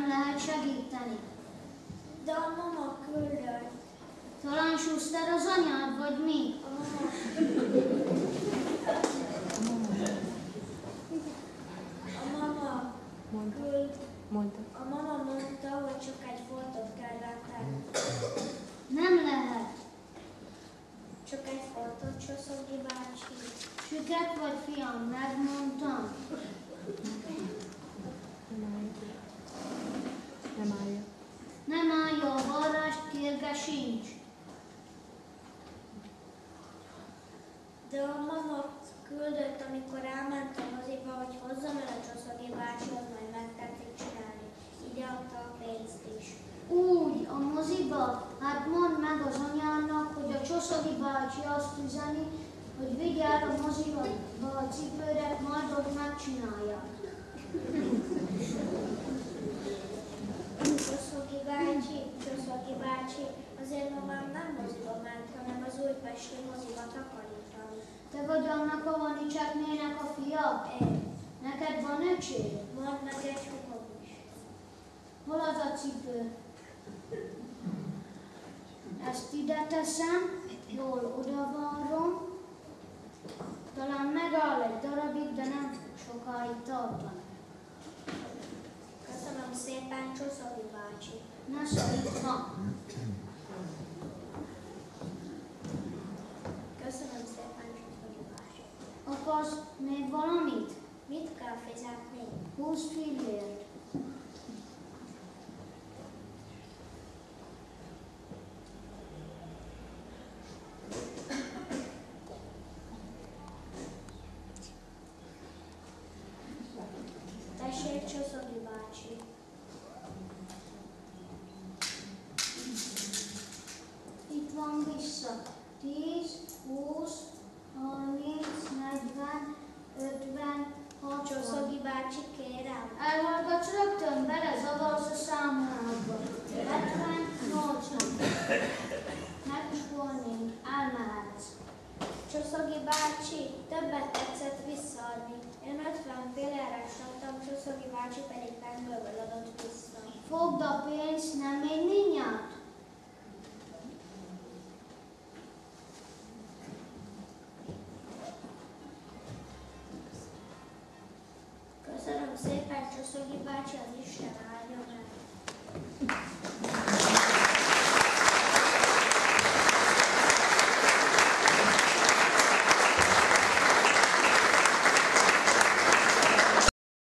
Nem lehet segíteni. De a mama küldött. Talán Schuster az anyád, vagy mi? A mama mondta, hogy csak egy foltot kell rátenni. Nem lehet. Csak egy foltot, Csoszogyi bácsi. Süket vagy fiam, megmondtam. Nem állja, a varrást kérge sincs. De a mama küldött, amikor elment a moziba, hogy hozzam el a Csoszogyi bácsihoz, majd megtetszik csinálni. Ide adta a pénzt is. Úgy, a moziba? Hát mondd meg az anyának, hogy a Csoszogyi bácsi azt üzeni, hogy vigye el a moziba a cipőret, majd ott megcsinálják. Csoszogyi bácsi, azért mamám nem moziba ment, hanem az újpesti moziba takarítani. Te vagy annak a Vanicseknének a fia? Én. Neked van öcséd? Van meg egy húgom is. Hol az a cipő? Ezt ide teszem, jól odavarrom. Talán megáll egy darabig, de nem sokáig tartani. Köszönöm szépen, Csoszogyi bácsi. Ne szorítva. Köszönöm szépen, Csoszogyi bácsi. Akarsz még valamit? Mit kell fizetni? 20 fillért. Tessék, Csoszogyi bácsi. Itt van vissza. 10, 20, 30, 40, 50, 60. Csoszogyi bácsi, kérem. Elhallgatsz rögtön, belezavarsz a számolásba. 70, 80. Megspolnénk, elmehetsz. Csoszogyi bácsi, többet tetszett visszaadni. Én 50 filléres adtam, Csoszogyi bácsi pedig pengből adott vissza. Fogd a pénzt, nem még mindjárt? Köszönöm szépen, Csoszogyi bácsi, az Isten áldja meg.